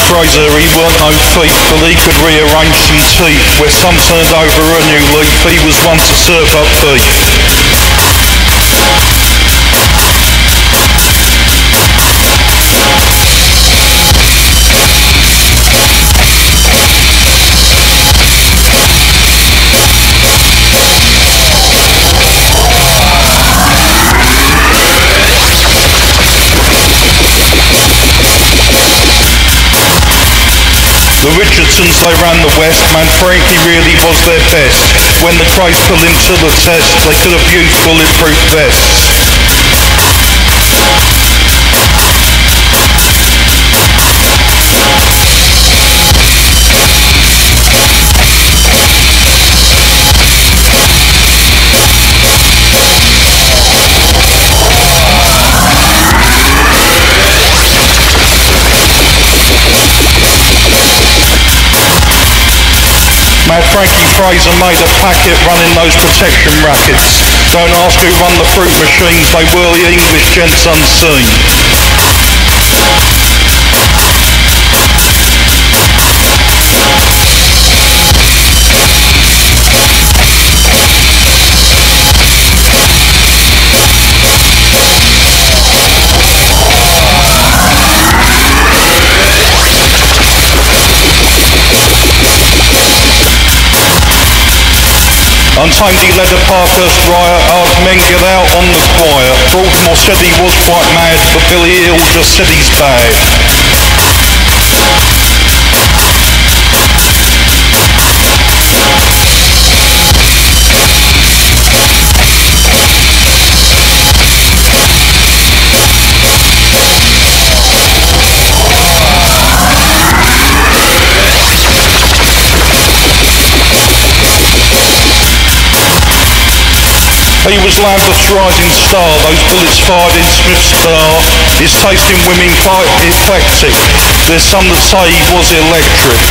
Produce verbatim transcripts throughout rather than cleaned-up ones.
Fraser, he weren't no thief, but he could rearrange some teeth. Where some turned over a new leaf, he was one to serve up beef. The Richardsons, they ran the West, man, Frankie really was their best. When the craze put him to the test, they could have used bulletproof vests. Mad Frankie Fraser made a packet running those protection rackets. Don't ask who run the fruit machines, they were the English gents unseen. Untamed, he led a Parkhurst riot, hard men get out on the quiet. Baltimore said he was quite mad, but Billy Hill just said he's bad. He was Lambert's rising star, those bullets fired in Smith's car. His taste in women quite eclectic. There's some that say he was electric.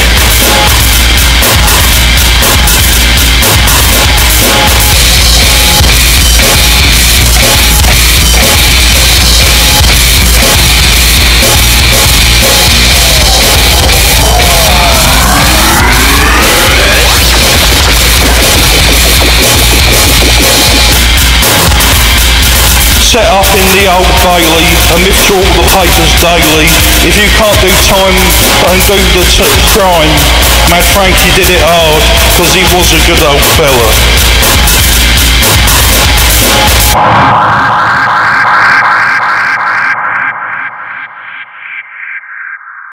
Set up in the Old Bailey, amidst all the papers daily. If you can't do time and do the t crime, Mad Frankie did it hard, cause he was a good old fella.